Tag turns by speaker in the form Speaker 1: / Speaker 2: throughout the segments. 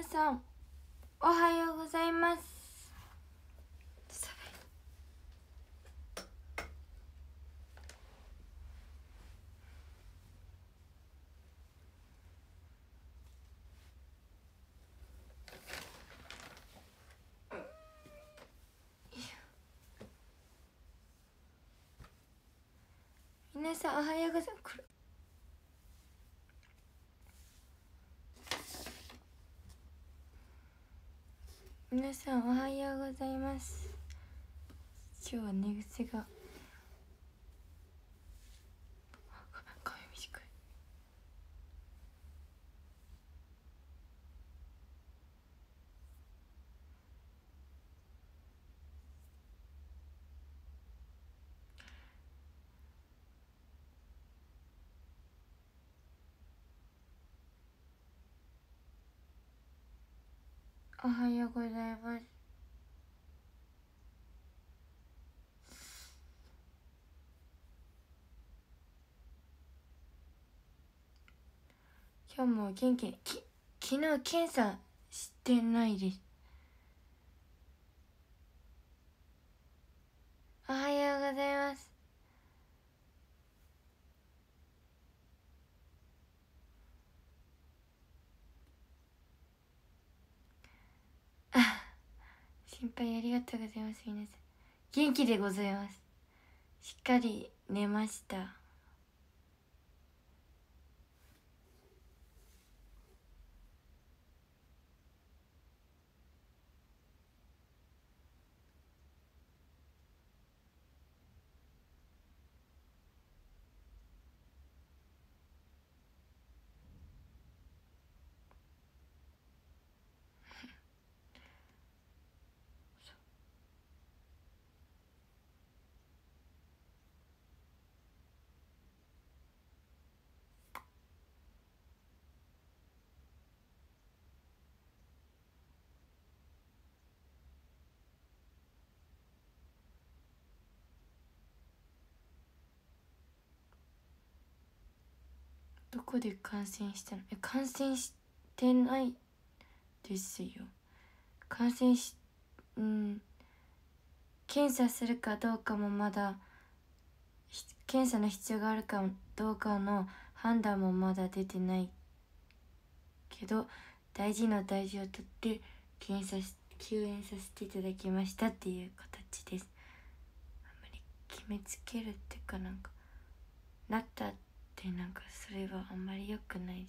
Speaker 1: 皆さんおはようございます。皆さんおはようございます。皆さんおはようございます。今日は寝癖が髪短い。おはようございます。今日も元気に昨日検査してないです。おはようございます。心配ありがとうございます。皆さん元気でございます。しっかり寝ました。どこで感染したの？感染してないですよ。検査するかどうかもまだ、検査の必要があるかどうかの判断もまだ出てないけど、大事を取って救援させていただきましたっていう形です。あんまり決めつけるっていうか、なったってそれはあんまり良くないです。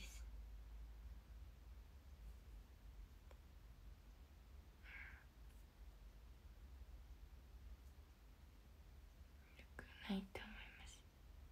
Speaker 1: 良くないと思います。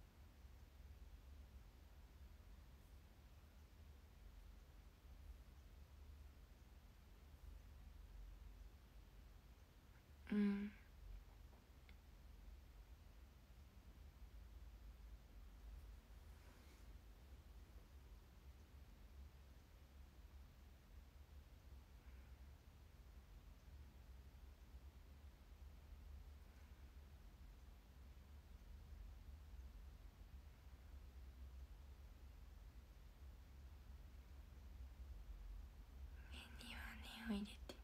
Speaker 1: 目には念を入れて。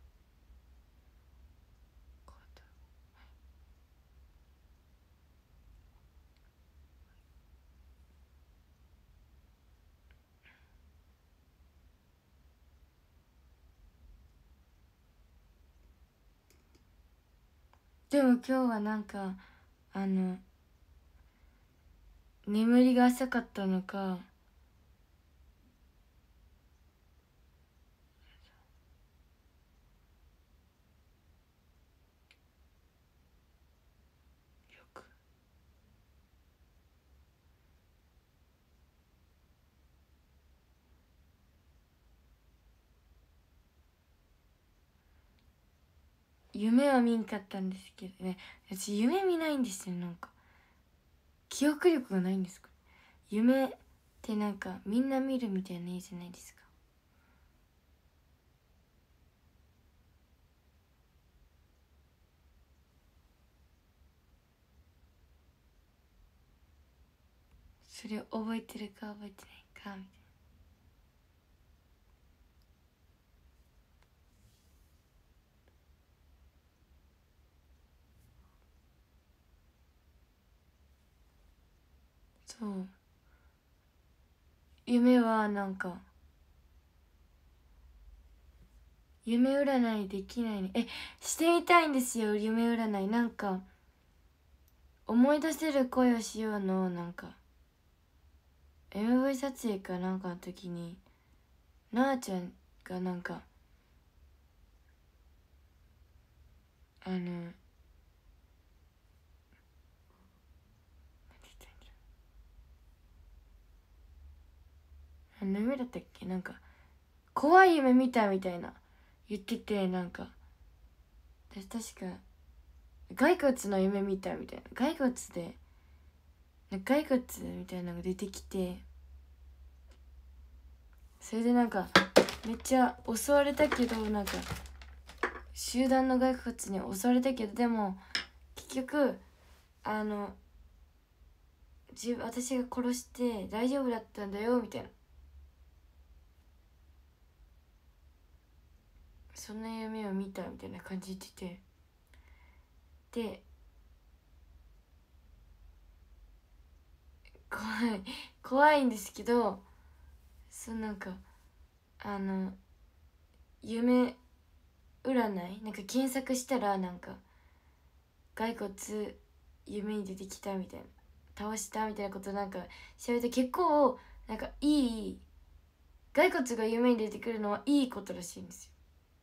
Speaker 1: でも今日は眠りが浅かったのか、よく夢は見んかったんですけどね。私夢見ないんですよ。記憶力がないんですか。夢ってみんな見るみたいな絵じゃないですか。それを覚えてるか覚えてないかみたいな。 そう夢はなんか夢占いできないね。してみたいんですよ夢占い。なんか思い出せる恋をしようのなんか MV 撮影かなんかの時になあちゃんがなんかなんて言ったらいいんだろう、何の夢だったっけ、なんか怖い夢見たみたいな言ってて、なんか私確か骸骨の夢見たみたいな、骸骨で骸骨みたいなのが出てきて、それでなんかめっちゃ襲われたけど、なんか集団の骸骨に襲われたけど、でも結局私が殺して大丈夫だったんだよみたいな、そんな夢を見たみたいな感じで言ってて、で怖いんですけど、なんか夢占いなんか検索したらなんか骸骨夢に出てきたみたいな、倒したみたいなことなんか調べて、結構なんかいい、骸骨が夢に出てくるのはいいことらしいんですよ。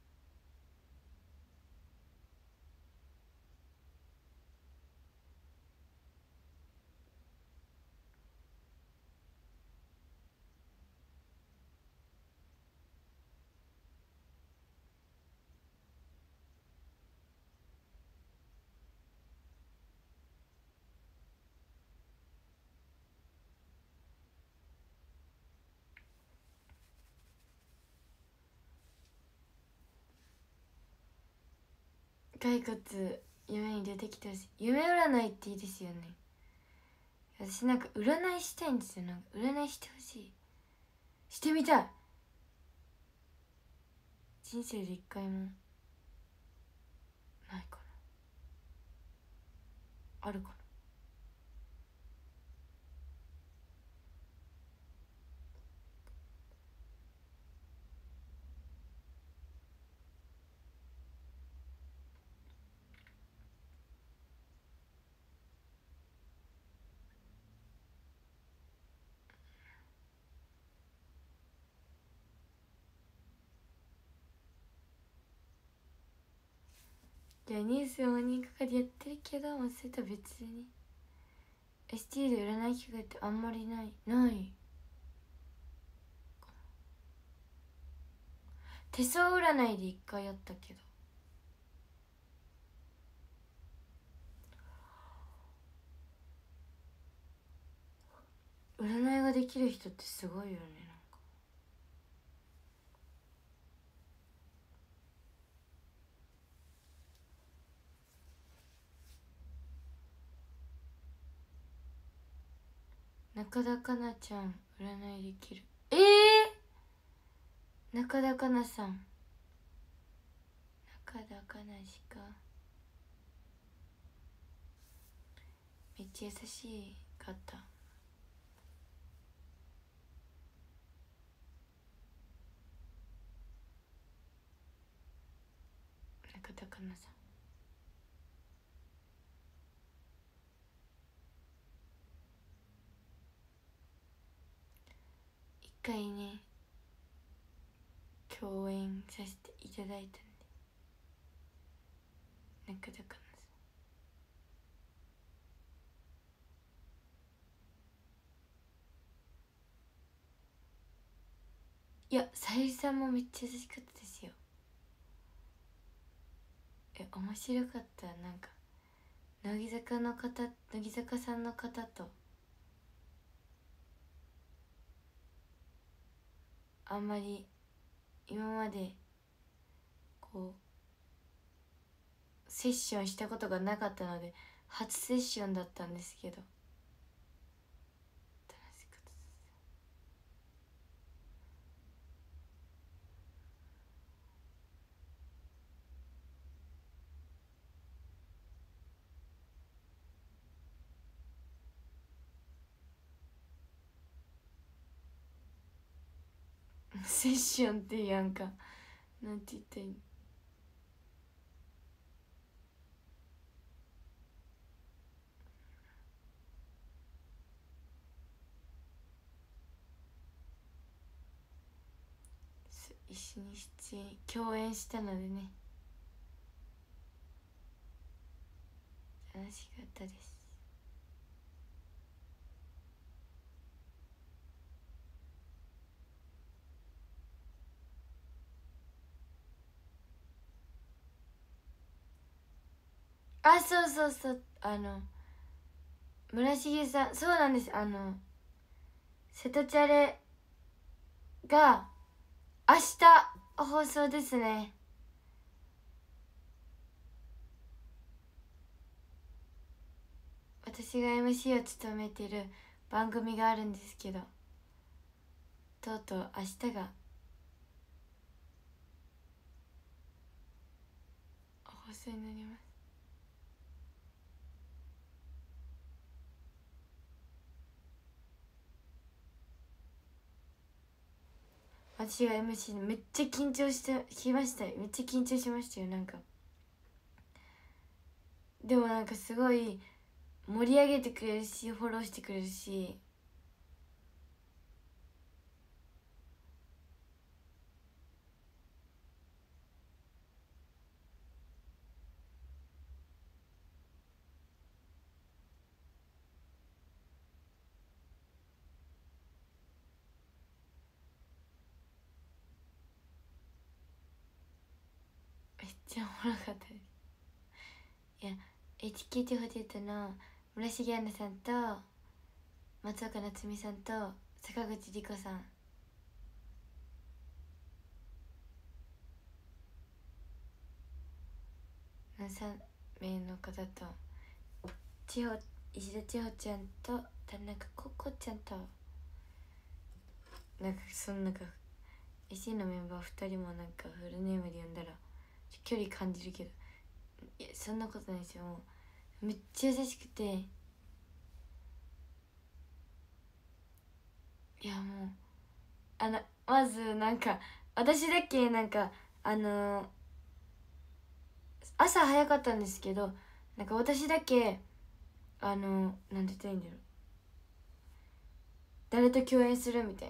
Speaker 1: 骸骨夢に出てきてほしい。夢占いっていいですよね。私なんか占いしたいんですよ。なんか占いしてほしい、してみたい。人生で一回もないかな、あるかな。じゃあニュースを人係やってるけど、それとは別に ST で占い機会ってあんまりない手相占いで一回やったけど、占いができる人ってすごいよね。中田香菜ちゃん占いできる。中田香菜さん、中田香菜しかめっちゃ優しかった。中田香菜さん、一回ね共演させていただいたんで、中田香菜さん、いやさゆりさんもめっちゃ優しかったですよ。面白かった。なんか乃木坂さんの方とあんまり今までこうセッションしたことがなかったので初セッションだったんですけど、楽しかったです。 セッションっていうやんか、なんて言ったらいいの。一緒に出演共演したのでね、楽しかったです。あ、そうそうそう、村重さん、そうなんです。瀬戸チャレが明日放送ですね。私が MC を務めてる番組があるんですけど、とうとう明日が放送になります。私が MC でめっちゃ緊張してきましたよ。めっちゃ緊張しましたよ。なんかでもなんかすごい盛り上げてくれるし、フォローしてくれるし、めっちゃおもろかったです。いや、HKT48 の村重杏奈さんと松岡夏実さんと坂口莉子さんの3名の方と、石田千穂ちゃんと田中ココちゃんと、なんかそのなんか SC のメンバー2人もなんかフルネームで呼んだら距離感じるけど、いやそんなことないですよ。もうめっちゃ優しくて、いやもうまずなんか私だけなんか朝早かったんですけど、なんか私だけなんて言ったらいいんだろう、誰と共演するみたいな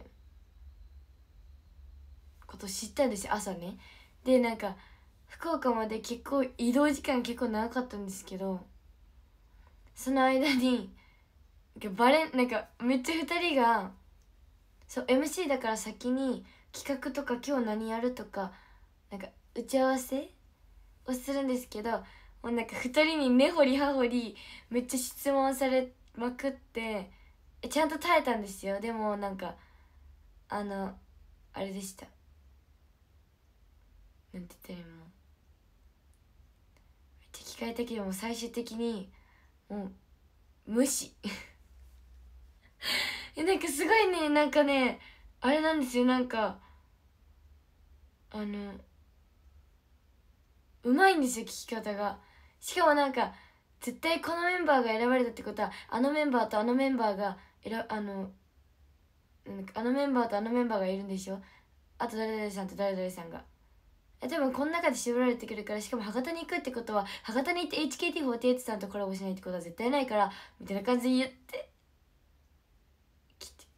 Speaker 1: こと知ったんですよ、朝ね。でなんか福岡まで結構移動時間結構長かったんですけど、その間になんかめっちゃ2人がそう MC だから先に企画とか今日何やるとかなんか打ち合わせをするんですけど、もうなんか2人に根掘り葉掘りめっちゃ質問されまくって、ちゃんと耐えたんですよ。でもなんかあれでした、なんて言ったらいいの、めっちゃ聞かれたけども最終的にもう無視なんかすごいね、なんかねあれなんですよ、なんかうまいんですよ、聞き方が。しかもなんか絶対このメンバーが選ばれたってことはあのメンバーとあのメンバーがあのメンバーとあのメンバーがいるんでしょ、あと誰々さんと誰々さんが多分この中で絞られてくるから、しかも博多に行くってことは博多に行って HKT48 さんとコラボしないってことは絶対ないからみたいな感じで言ってきて、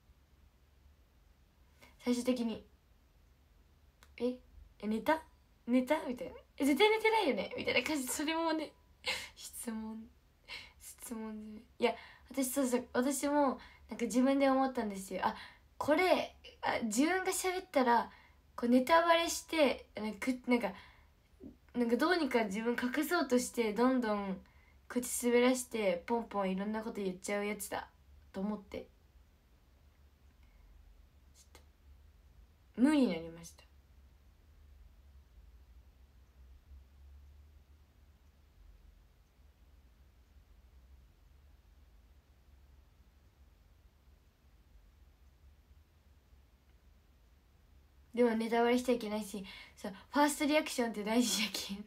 Speaker 1: 最終的にえ寝た寝たみたいな、絶対寝てないよねみたいな感じで、それもね質問で、いや私もなんか自分で思ったんですよ。これ自分が喋ったらこうネタバレしてなんかどうにか自分隠そうとしてどんどん口滑らしてポンポンいろんなこと言っちゃうやつだと思ってちょっと無になりました。でもネタバレしちゃいけないし、そうファーストリアクションって大事だけんね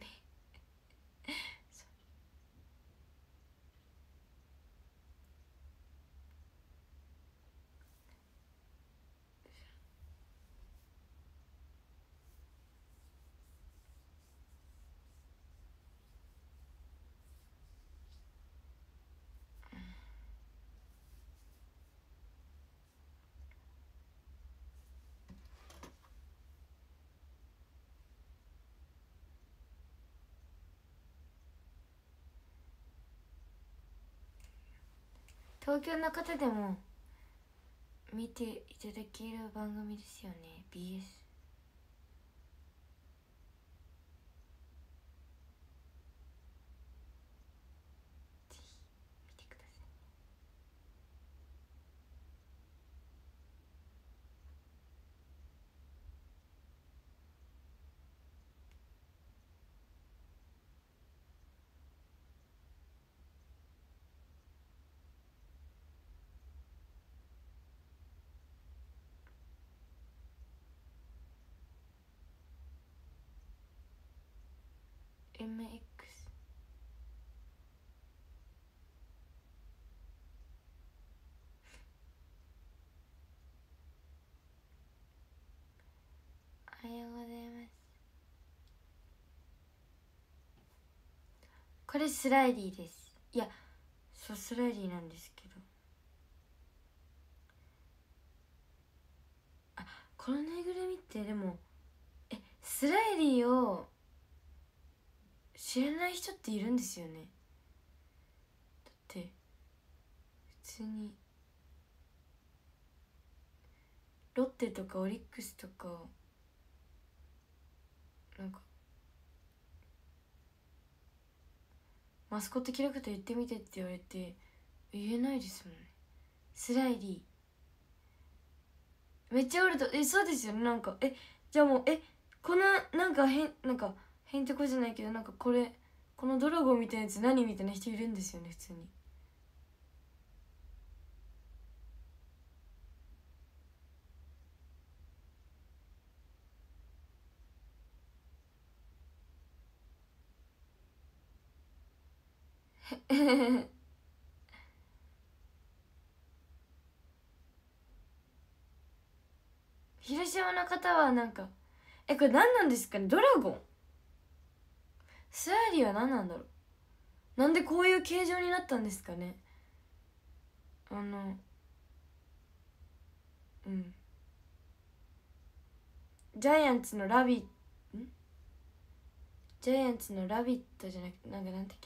Speaker 1: 東京の方でも見ていただける番組ですよね。 BS。 ぜひ見てください。MX。 おはようございます。これスライディです。いや、そうスライディなんですけど、あ、このぬいぐるみってでもスライディを知らない人っているんですよね。だって普通にロッテとかオリックスとかなんかマスコットキャラクター言ってみてって言われて言えないですもんね。スライディめっちゃおるとそうですよね。なんかじゃあもうこのなんかなんかへんてこじゃないけど、なんかこのドラゴンみたいなやつ何みたいな人いるんですよね普通に。広島の方はなんかこれ何なんですかね。ドラゴンスライディは何なんだろう。なんでこういう形状になったんですかね。うんジャイアンツのラビジャイアンツのラビットじゃなくてなんだっけ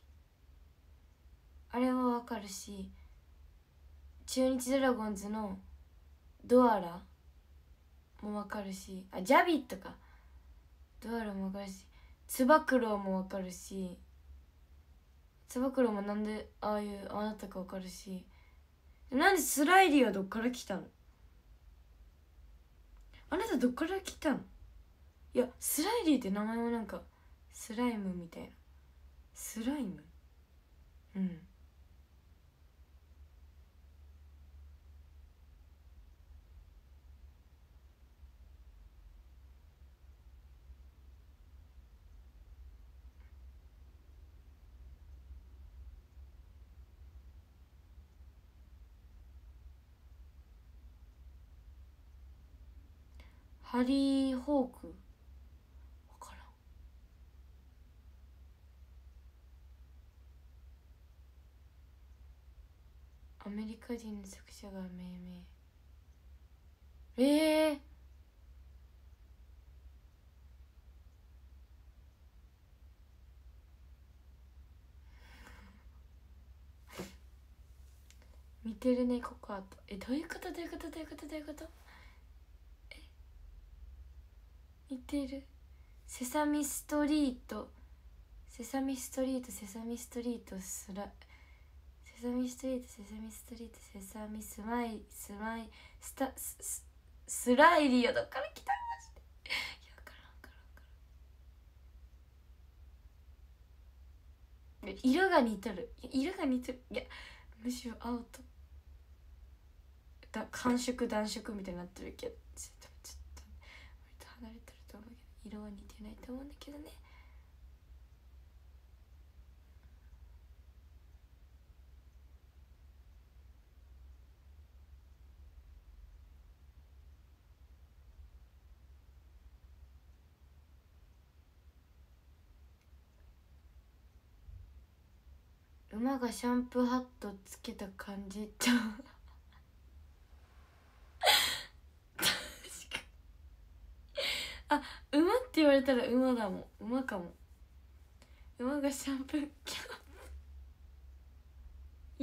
Speaker 1: あれはわかるし、中日ドラゴンズのドアラもわかるし、ジャビットか、ドアラもわかるし、つば九郎もわかるし、つば九郎もなんでああいうああなったかわかるし、なんでスライディはどっから来たの。あなたどっから来たの。いやスライディって名前もなんかスライムみたいな。スライムハリーホークわからん。アメリカ人の作者が命名。似てるねココアと。どういうこと似てる。セサミストリートセサミストリートセサミストリートセサミストリートセサミストリートセサミスマイスライリーはどっから来た。マジで分からん色が似とる。いやむしろ青と寒色暖色みたいになってるけど、ちょっと割と離れてると思うけど色は似てないと思うんだけどね。馬がシャンプーハットつけた感じと馬って言われたら馬だもん。馬かも。馬がシャンプー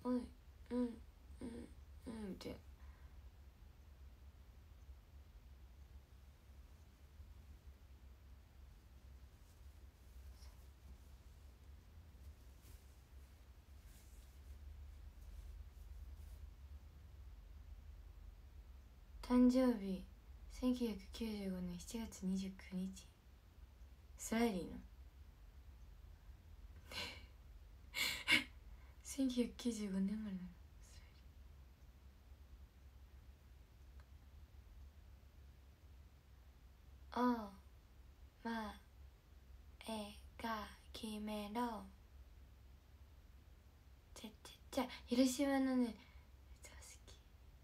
Speaker 1: おいうんうんみたいな。誕生日1995年7月29日。スライリーの1995年生まれなの。おまえが決めろ。じゃ広島のね好き。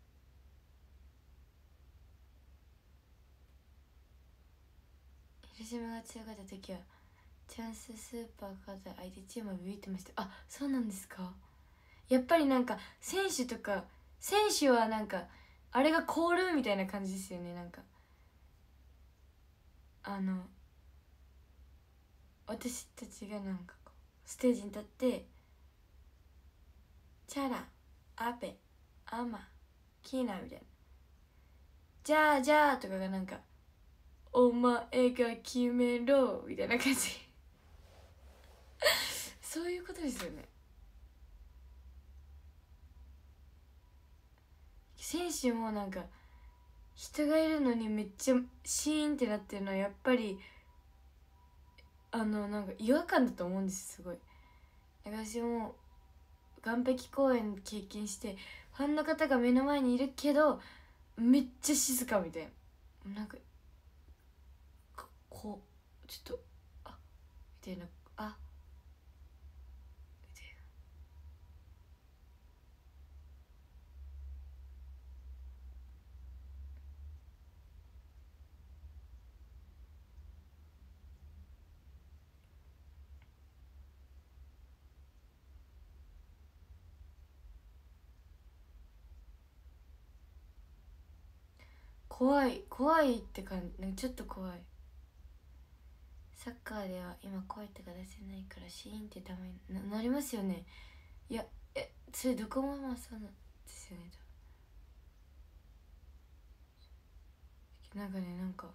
Speaker 1: 広島が強かった時はチャンススーパーから相手チームはビビってました。あ、そうなんですか。やっぱりなんか選手はなんかあれがコールみたいな感じですよね。なんか私たちがなんかこうステージに立ってチャラアペアマキーナみたいなじゃあじゃあとかがなんかお前が決めろみたいな感じそういうことですよね。選手もなんか人がいるのにめっちゃシーンってなってるのはやっぱりなんか違和感だと思うんです。すごい。私も岸壁公演経験してファンの方が目の前にいるけどめっちゃ静かみたいな。なんかこちょっとみたいな、みたいな。怖い怖いって感じ、なんかちょっと怖い。サッカーでは今声とか出せないからシーンってためになりますよね。いやそれどこもまあそうなんですよね。なんかね、なんか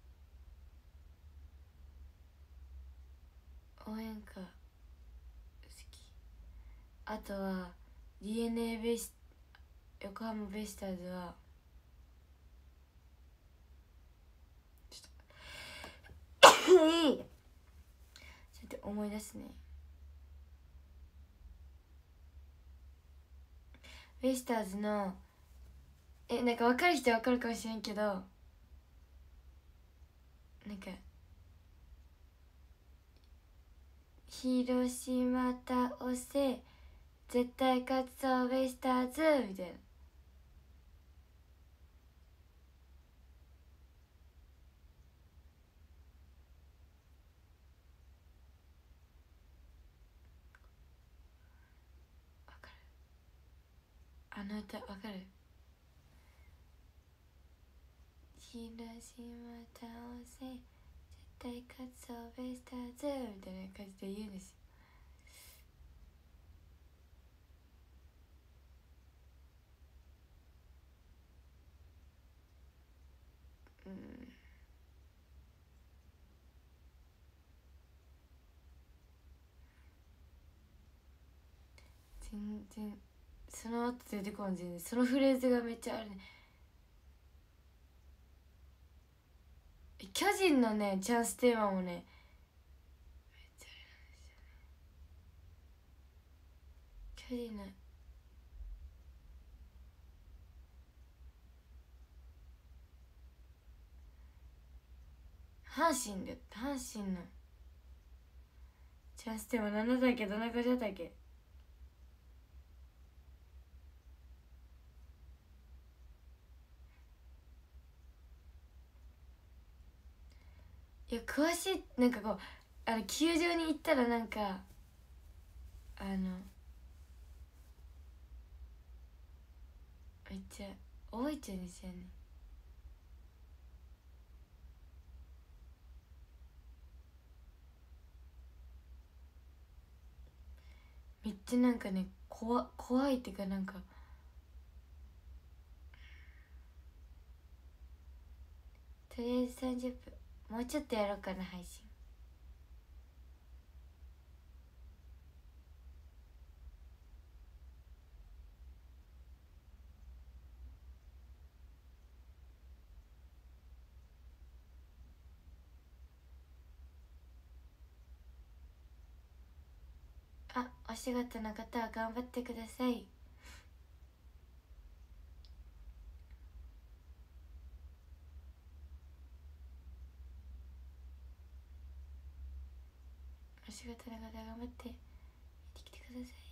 Speaker 1: 応援歌好き。あとは DNA ベイス横浜ベイスターズはちょっといいちょっと思い出すね。ベイスターズのなんか分かる人は分かるかもしれんけど、なんか広島倒せ絶対勝つぞベイスターズみたいな。分かる、あの歌分かる。広島倒せ絶対勝つぞベイスターズみたいな感じで言うんですよ。全然その後出てこん。全然そのフレーズがめっちゃあるね。巨人のねチャンステーマもねめっちゃあれなんですよね。巨人の阪神のチャンステーマ何だっけ、どんな感じだったっけ。いや詳しい、なんかこう球場に行ったらなんかめっちゃ覚えちゃうんですよね。めっちゃなんかね怖いっていうか、なんかとりあえず30分もうちょっとやろうかな配信。お仕事の方は頑張ってください。お仕事の方頑張って行ってきてください。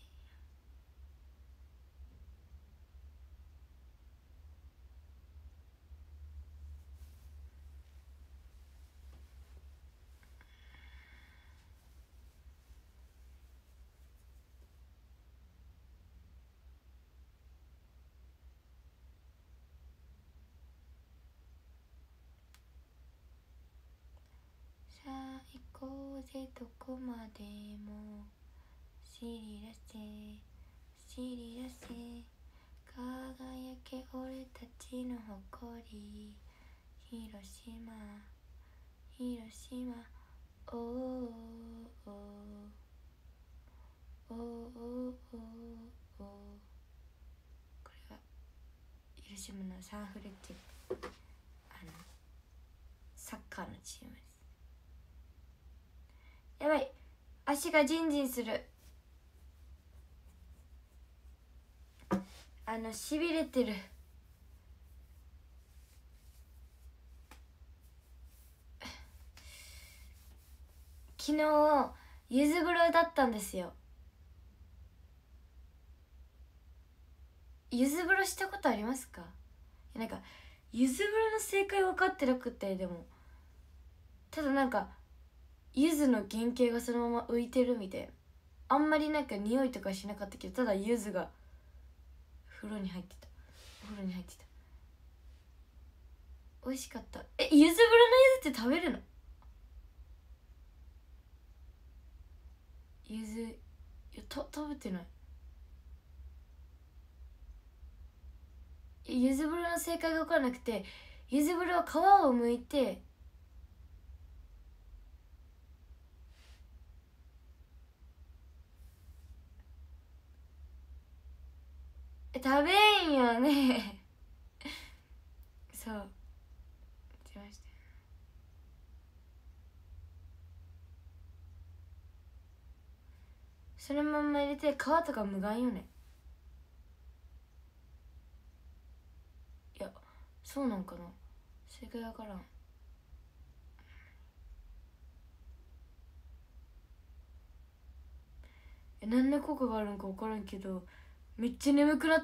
Speaker 1: さあ行こうぜどこまでも走り出せ輝け俺たちの誇り広島おーおーおーおーおーおー。これが広島のサンフレッチェサッカーのチームです。やばい、足がジンジンする。しびれてる。 昨日ゆず風呂だったんですよ。ゆず風呂したことありますか？なんかゆず風呂の正解分かってなくて、でもただなんかゆずの原型がそのまま浮いてるみたいな、あんまりなんか匂いとかしなかったけど、ただゆずが風呂に入ってた。美味しかった。ゆず風呂のゆずって食べるの？ゆず食べてない。ゆず風呂の正解が分からなくて、ゆず風呂は皮を剥いて食べんよねそう出ました。そのまんま入れて皮とか剥がんよね。いやそうなんかな、正解わからん。何の効果があるんか分からんけど、めっちゃ眠くなって、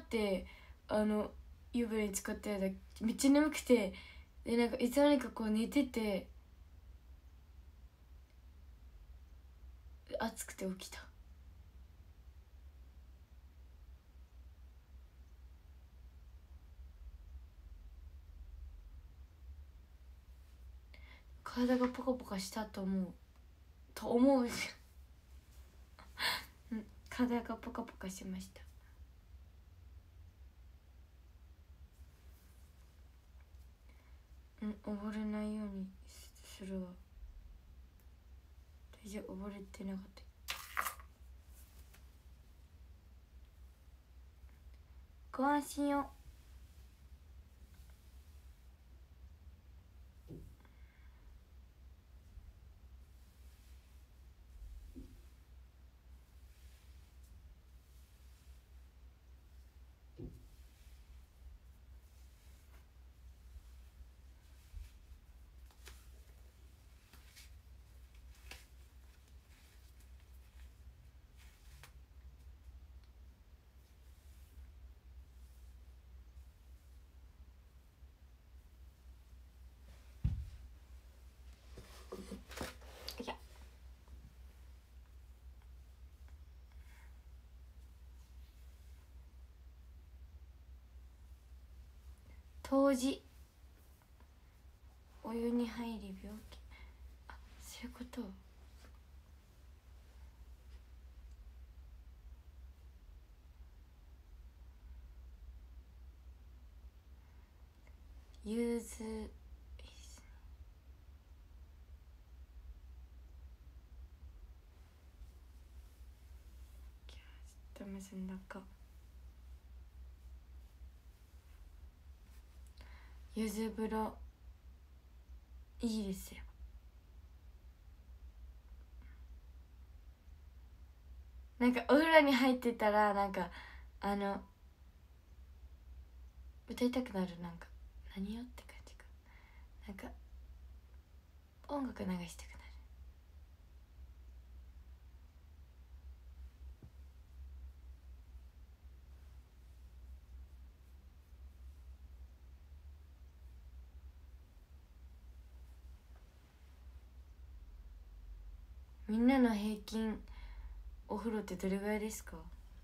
Speaker 1: 湯船に使ってる間めっちゃ眠くて、でなんかいつの間にかこう寝てて、暑くて起きた。体がポカポカしたと思ううん、体がポカポカしました。溺れないようにするわ。大丈夫、溺れてなかった。ご安心を。いや冬至、お湯に入り病気、あ、そういうこと。ゆずいいっすね。ちょっと結んだか。ゆず風呂いいですよ。なんかお風呂に入ってたらなんか歌いたくなる。なんか何よって感じか。なんか音楽流したくなる。みんなの平均お風呂ってどれぐらいですか？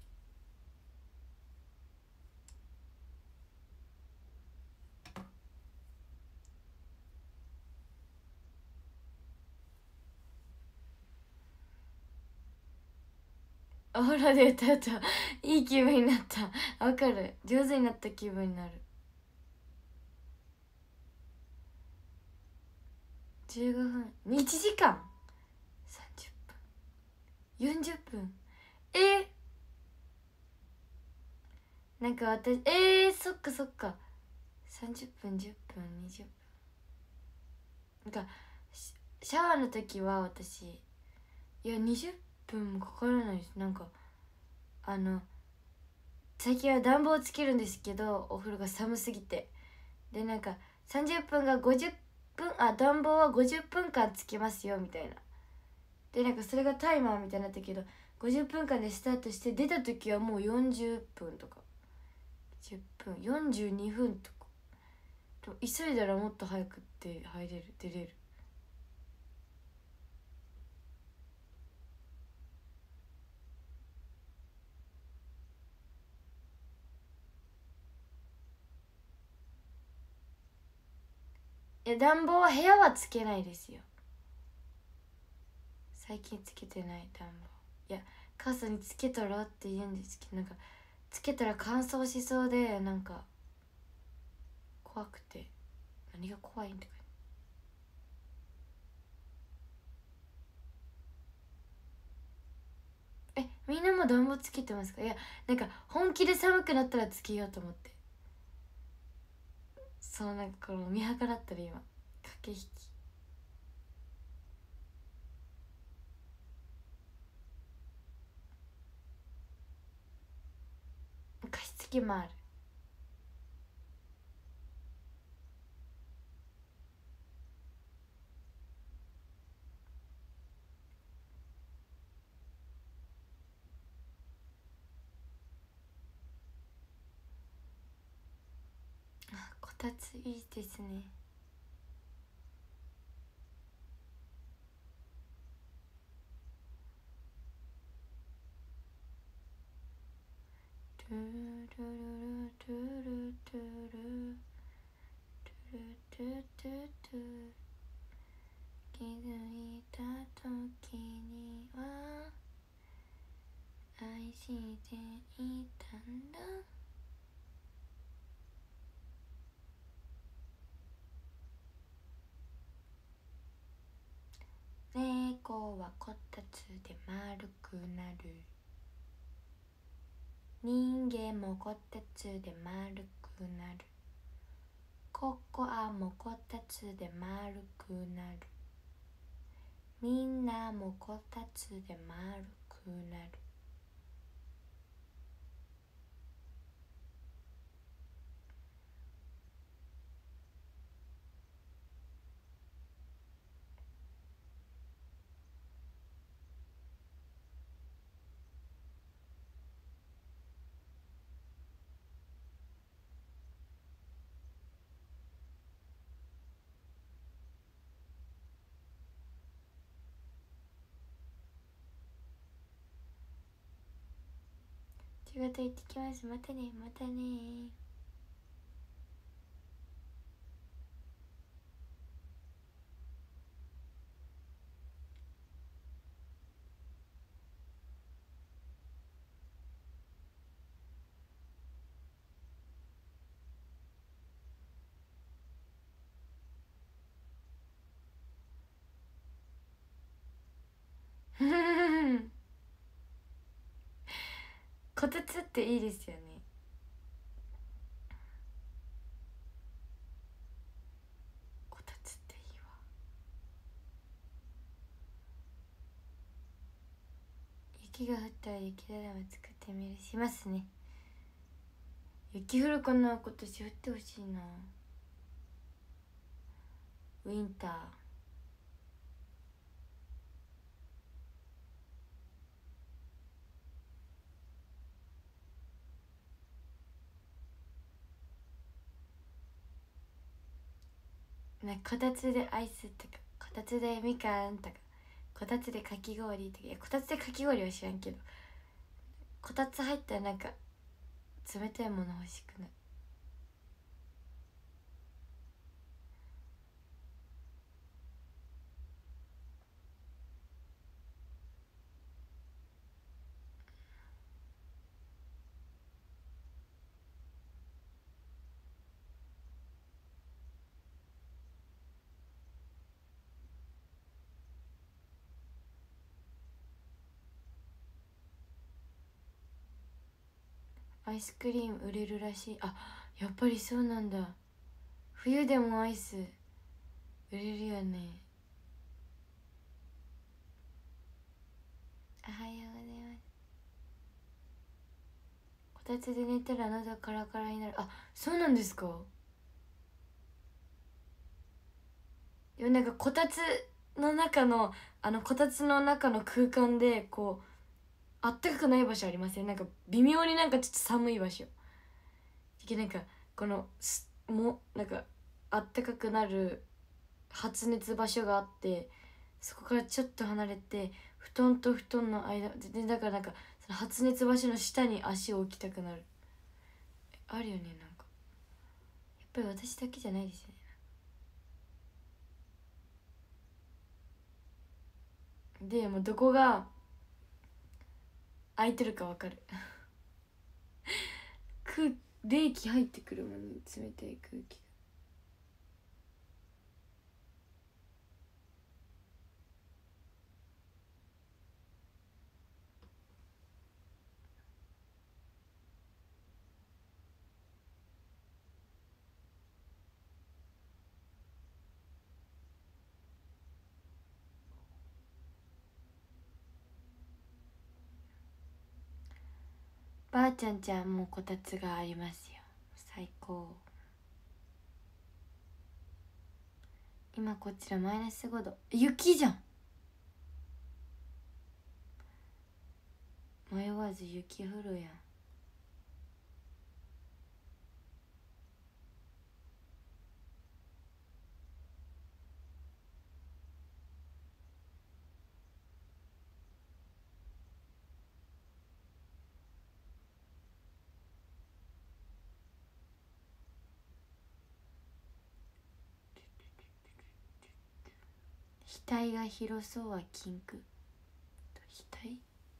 Speaker 1: お風呂で歌うといい気分になった。わかる、上手になった気分になる。15分、1時間30分40分。なんか私そっかそっか、30分10分20分。なんかシャワーの時は私、いや20分もかからないです。なんか最近は暖房つけるんですけど、お風呂が寒すぎて、でなんか30分が50分、暖房は50分間つけますよみたいなでなんかそれがタイマーみたいになったけど、50分間でスタートして出た時はもう40分とか10分42分とか。急いだらもっと早くって入れる、出れる。いや暖房は部屋はつけないですよ。最近つけてない暖房。いや母さんにつけたらって言うんですけど、なんかつけたら乾燥しそうで、なんか怖くて。何が怖いんってか。みんなも暖房つけてますか？いやなんか本気で寒くなったらつけようと思って。そうなんかこの見計らったら今駆け引き。加湿器もある。こたついいですね。トゥルルルトゥルトゥルトゥルトゥトゥトゥ、気づいた時には愛していたんだ。猫はこたつで丸くなる。人間もこたつで丸くなる。ココアもこたつで丸くなる。みんなもこたつで丸くなる。仕事行ってきます。またね、またね。こたつっていいですよね。こたつっていいわ。雪が降ったら雪だるま作ってみる。しますね。雪降るかな、今年降ってほしいな。ウィンター。なんかこたつでアイスとか、こたつでみかんとか、こたつでかき氷とか。いやこたつでかき氷は知らんけど、こたつ入ったらなんか冷たいもの欲しくない？アイスクリーム売れるらしい。あ、やっぱりそうなんだ。冬でもアイス売れるよね。おはようございます。こたつで寝たら喉カラカラになる。あ、そうなんですか？でもなんかこたつの中のこたつの中の空間でこうあったかくない場所ありません？なんか微妙になんかちょっと寒い場所なんかこのなんかあったかくなる発熱場所があって、そこからちょっと離れて布団と布団の間で、だからなんかその発熱場所の下に足を置きたくなる。あるよね。なんかやっぱり私だけじゃないですよね。でもうどこが空いてるか分かる冷気入ってくるもんね、冷たい空気。ばあちゃんちゃんもうこたつがありますよ。最高。今こちらマイナス5度、雪じゃん。迷わず雪降るやん。額が広そうは禁句。額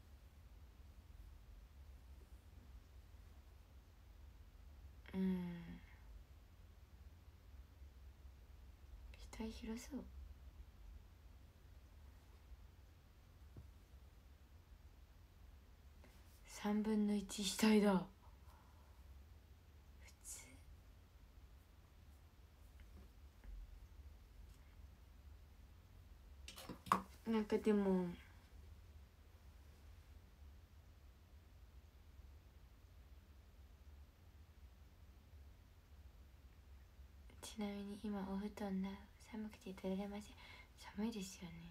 Speaker 1: 額広そう。3分の1額だ。普通なんかでもちなみに今お布団な寒くていただれません。寒いですよね。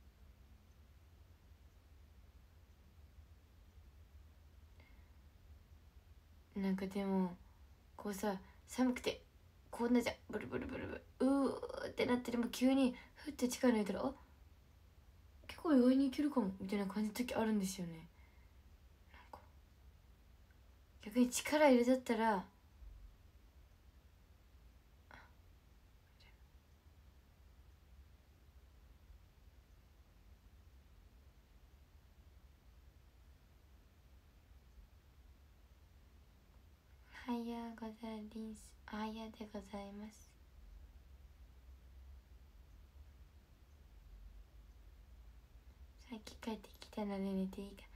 Speaker 1: なんかでもこうさ、寒くてこんなじゃブルブルブルブルってなってでも急にふって力抜いたら、あ、結構意外にいけるかもみたいな感じの時あるんですよね。なんか逆に力入れだったらはやござりんす。あやでございます。さっき帰ってきたので寝ていいか、寝てくだ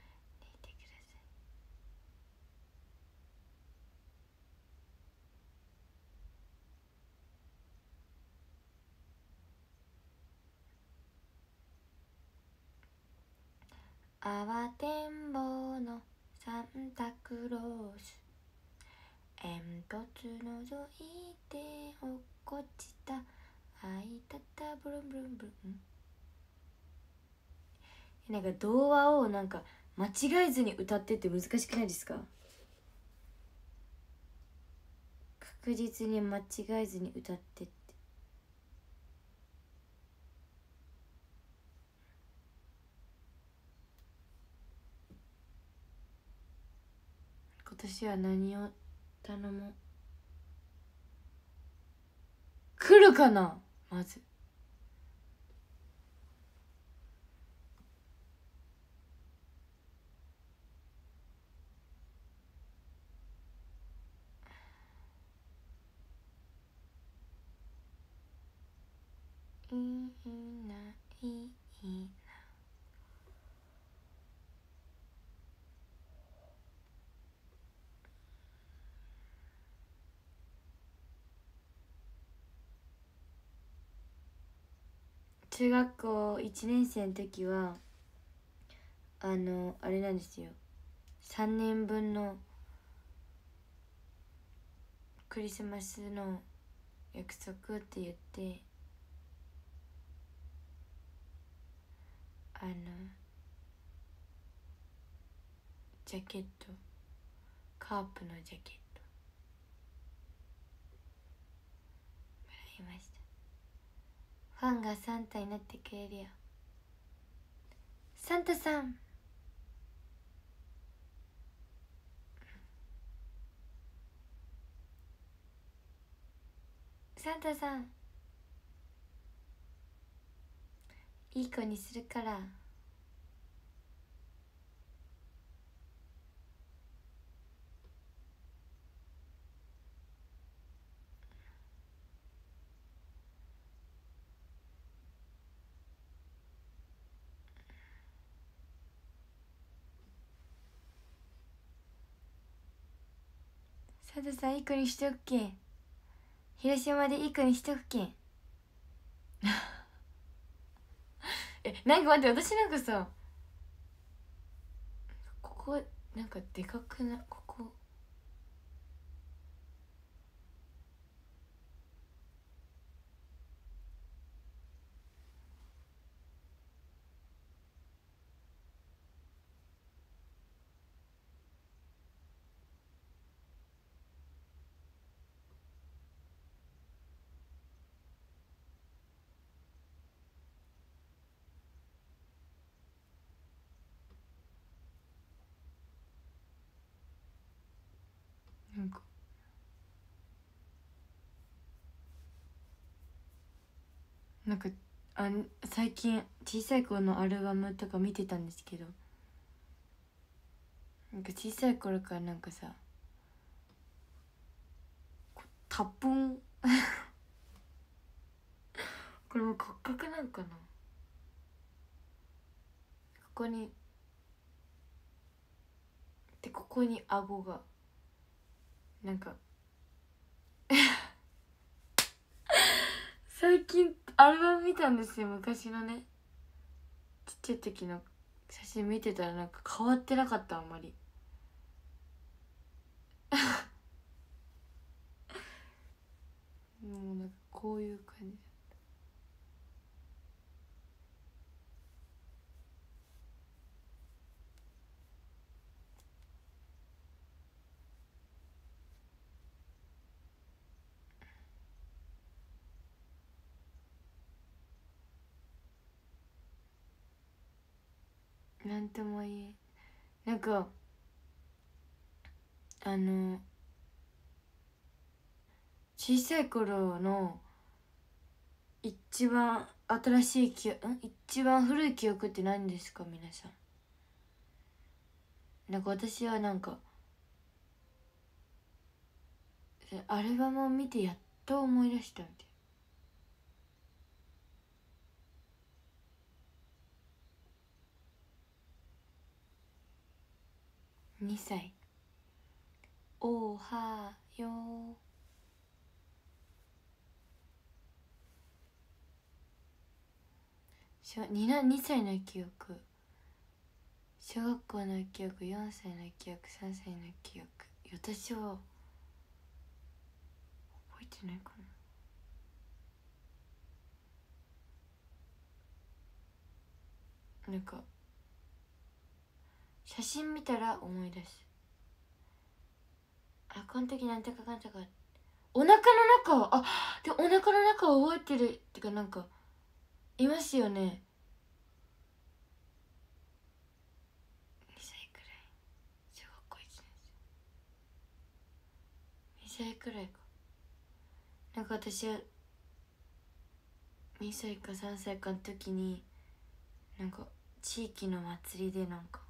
Speaker 1: さい。慌てんぼうのサンタクロース、煙突のぞいて落っこちた、あいたたブルンブルンブルン。なんか童話をなんか間違えずに歌ってって難しくないですか？確実に間違えずに歌ってって。今年は何を頼もう。来るかな。まずいいないいな。中学校1年生の時はあれなんですよ、3年分のクリスマスの約束って言ってジャケット、カープのジャケットもらいました。ファンがサンタになってくれるよ。サンタさん、サンタさん、いい子にするから。サンタさん、いい子にしとくけん。広島でいい子にしとくけん。なんか待って、私なんかさ、ここなんかでかくない？ここなんか最近小さい頃のアルバムとか見てたんですけど、なんか小さい頃からなんかさ、タップンこれも骨格なんかな、ここにで、ここに顎がなんか最近アルバム見たんですよ、昔のね、ちっちゃい時の写真見てたらなんか変わってなかった、あんまり。もうなんかこういう感じ。なんとも言え、なんか小さい頃の一番新しい一番古い記憶って何ですか、皆さん。なんか私はなんかアルバムを見てやっと思い出したみたいな。2歳、おはよう。2歳の記憶、小学校の記憶、4歳の記憶、3歳の記憶。私は覚えてないかな。なんか写真見たら思い出す。あ、この時なんとかかんとか、お腹の中、でお腹の中を覚えてるってか、なんかいますよね。2歳くらい、小学校1年生、2歳くらいか。なんか私は2歳か3歳かの時に、なんか地域の祭りでなんか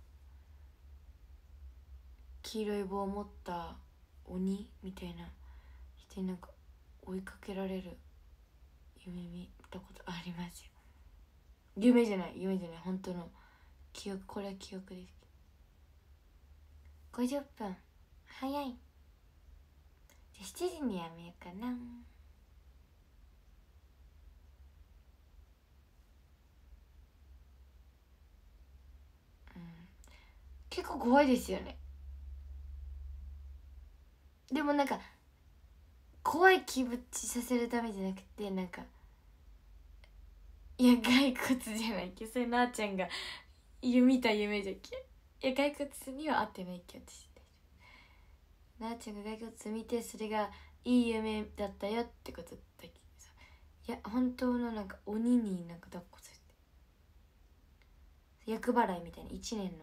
Speaker 1: 黄色い棒を持った鬼みたいな人になんか追いかけられる夢見たことありますよ。夢じゃない、本当の記憶。これは記憶です。50分早い。じゃあ7時にやめようかな。結構怖いですよね。でもなんか怖い気持ちさせるためじゃなくて、なんかいや骸骨じゃないけど、それなあちゃんが見た夢じゃけ。いや骸骨には合ってないけど、私なあちゃんが骸骨見てそれがいい夢だったよってことだけどさ、いや本当のなんか鬼になんか抱っこされて、厄払いみたいな1年の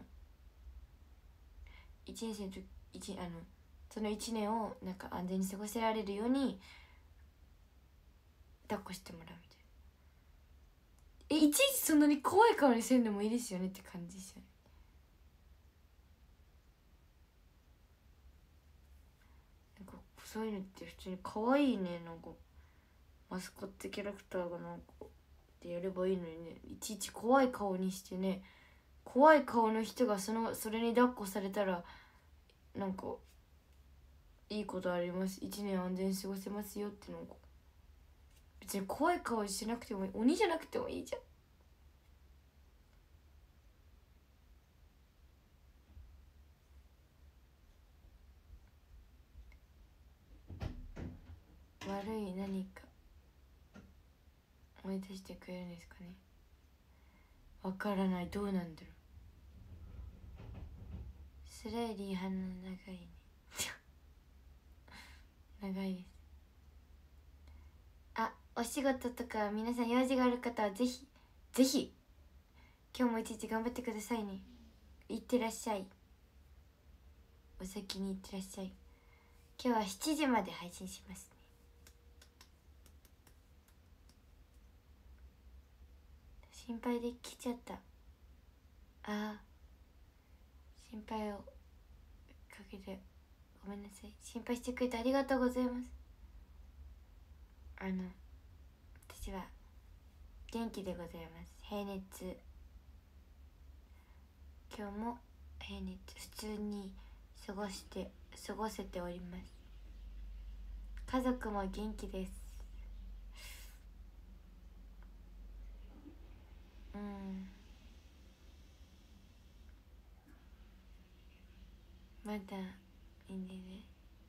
Speaker 1: 1年生の時その1年をなんか安全に過ごせられるように抱っこしてもらうみたいな。いちいちそんなに怖い顔にせんでもいいですよねって感じですよね。なんかそういうのって普通に可愛いね。なんかマスコットキャラクターがなんかってやればいいのにね、いちいち怖い顔にしてね、怖い顔の人がそれに抱っこされたらなんかいいことあります、1年安全に過ごせますよって、なんか別に怖い顔しなくてもいい、鬼じゃなくてもいいじゃん。悪い何か思い出してくれるんですかね。わからない、どうなんだろう。スライリー鼻長いね長いです。あ、お仕事とか皆さん用事がある方はぜひぜひ今日も一日頑張ってくださいね。いってらっしゃい。お先にいってらっしゃい。今日は7時まで配信しますね。心配で来ちゃった。心配をかけてごめんなさい。心配してくれてありがとうございます。私は元気でございます。平熱、今日も平熱普通に過ごせております。家族も元気です。まだいいんでね。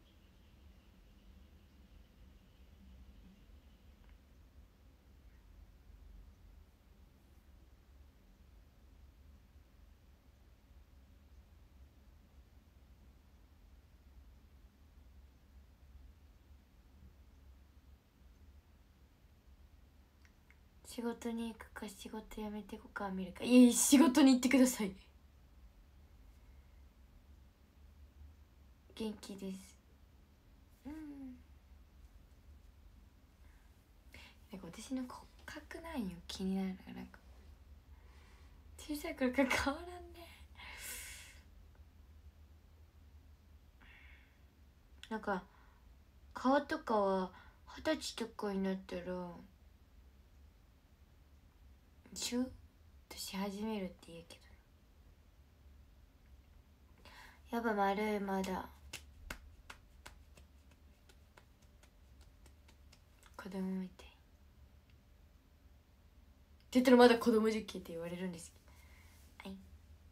Speaker 1: 仕事に行くか仕事辞めていこうか見るか。いや仕事に行ってください。元気です。なんか私の骨格なんよ、気になるのがなんか小さい頃から変わらんね。なんか顔とかは20歳とかになったらシュッとし始めるって言うけど、やっぱ丸い、まだ子供みたいって言ったらまだ子供実験って言われるんですけど、はい。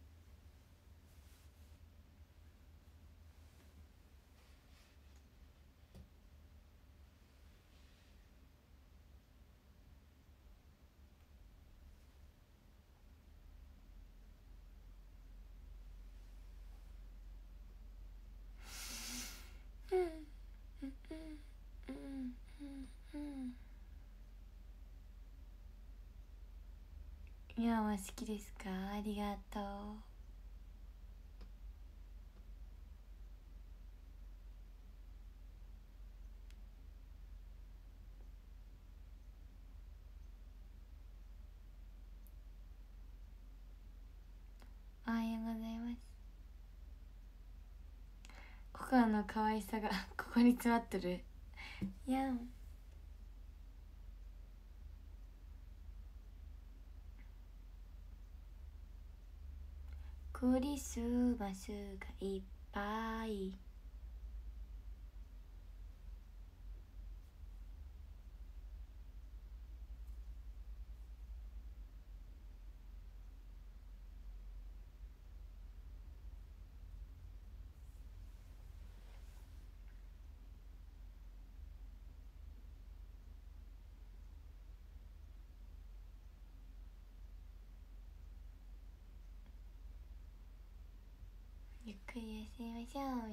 Speaker 1: ミワは好きですか？ありがとう。おはようございます。ココアの可愛さがここに詰まってる。やん。クリスマスがいっぱい。 くり休みましょう。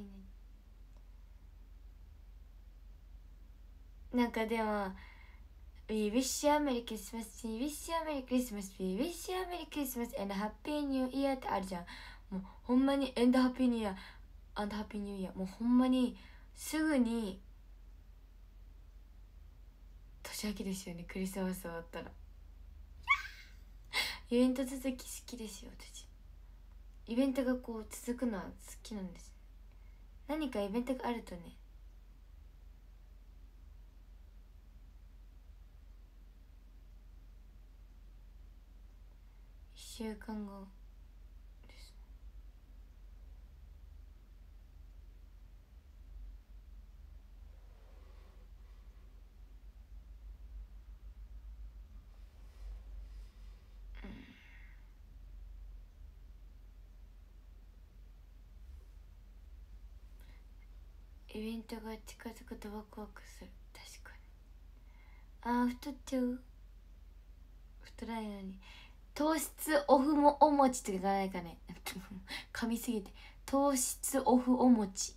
Speaker 1: なんかでもWe wish you a Merry Christmas, We wish you a Merry Christmas, We wish you a Merry Christmas and Happy New Year ってあるじゃん。もうほんまに And Happy New Year and Happy New Year、 もうほんまにすぐに年明けですよね。クリスマス終わったらイベント続き好きですよ私。イベントがこう続くのは好きなんです。何かイベントがあるとね、1週間後です。イベントが近づくとワクワクする。確かに。太っちゃう。太らないのに糖質オフもお餅って書かないかね噛みすぎて。糖質オフお餅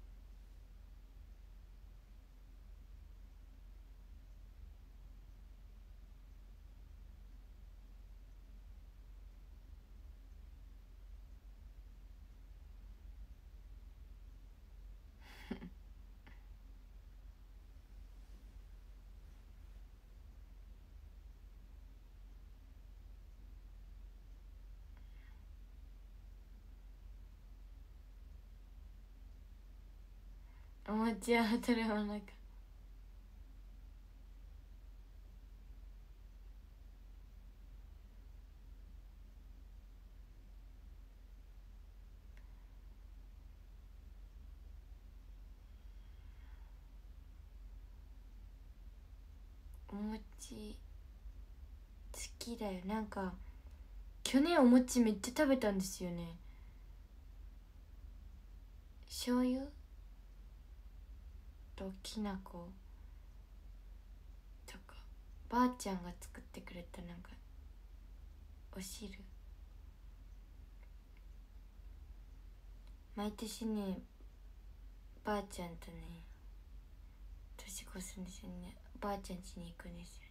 Speaker 1: お餅は当たるもなんかお餅好きだよ。なんか去年お餅めっちゃ食べたんですよね。醤油ときな粉とかばあちゃんが作ってくれたなんかお汁、毎年ねばあちゃんとね年越すんですよね。ばあちゃん家に行くんですよね。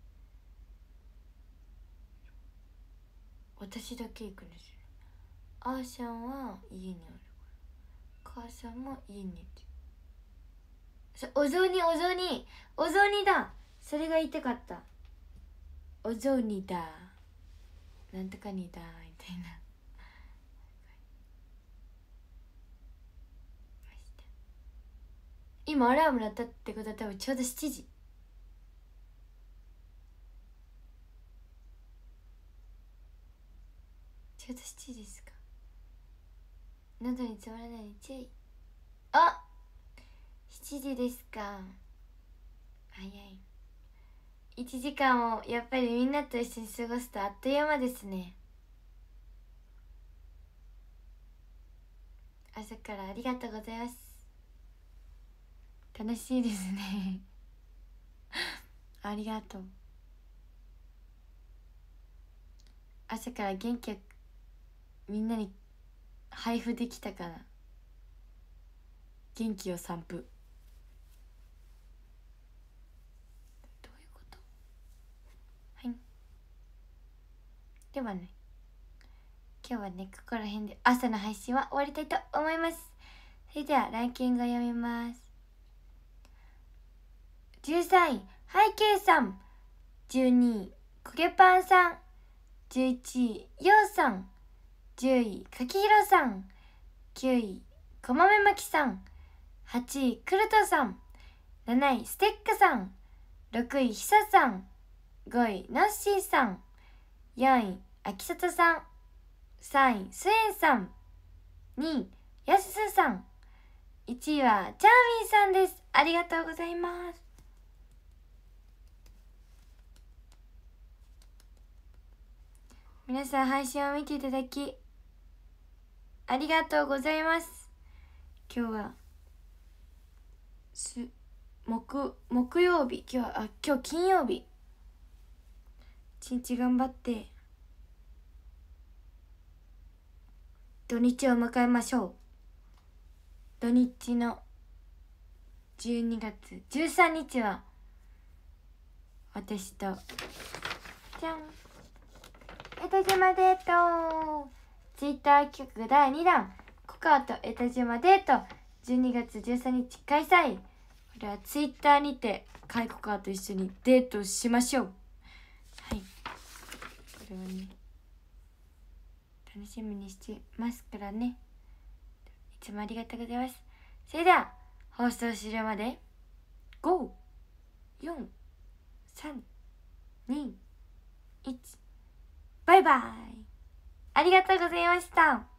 Speaker 1: 私だけ行くんですよね。あーしゃんは家におる、母さんも家にいて、お雑煮お雑煮お雑煮だ。それが言いたかった。お雑煮だなんとかにだみたいな。今アラーム鳴ったってことは多分ちょうど7時。ちょうど7時ですか。喉に詰まらないように注意。あ、7時ですか。早い。1時間をやっぱりみんなと一緒に過ごすとあっという間ですね。朝からありがとうございます。楽しいですねありがとう。朝から元気をみんなに配布できたから元気を散布。どういうこと。はい。ではね、今日はねここら辺で朝の配信は終わりたいと思います。それではランキングを読みます。13位ハイケイさん、12位コゲパンさん、11位ヨウさん、10位かきひろさん、9位こまめまきさん、8位クルトさん、7位ステックさん、6位ひささん、5位ナッシーさん、4位あきさとさん、3位スエンさん、2位やすすさん、1位はチャーミーさんです。ありがとうございます。皆さん配信を見ていただきありがとうございます。今日は木曜日、今日金曜日、一日頑張って土日を迎えましょう。 土日の12月13日は私とじゃん江田島デートツイッター企画第2弾コカと江田島デート12月13日開催。これはツイッターにてカイコカと一緒にデートしましょう。はい、これはね楽しみにしてますからね。いつもありがとうございます。それでは放送終了まで5、4、3、2、1バイバイ。ありがとうございました。